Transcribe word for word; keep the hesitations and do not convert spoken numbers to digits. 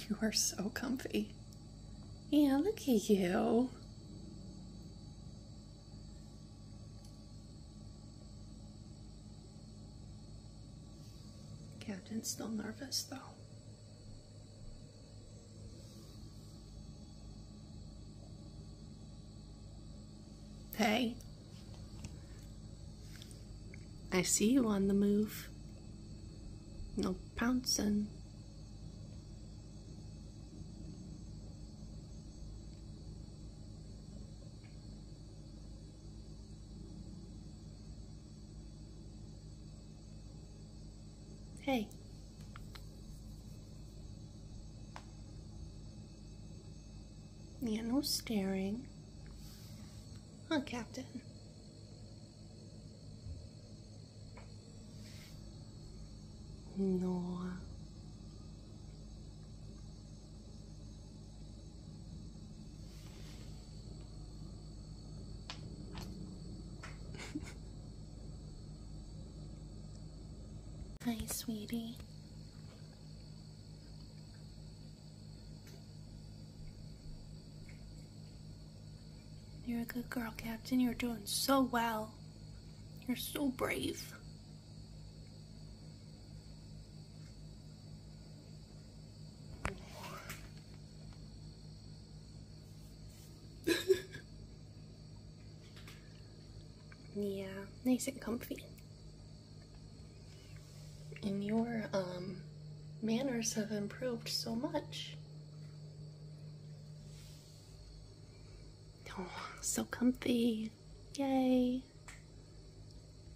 You are so comfy. Yeah, look at you. Captain's still nervous though. Hey. I see you on the move. No pouncing. Hey. Yeah, no staring. Huh, Captain? No. Hi, sweetie. You're a good girl, Captain. You're doing so well. You're so brave. Yeah, nice and comfy. And your um manners have improved so much. Oh, so comfy. Yay.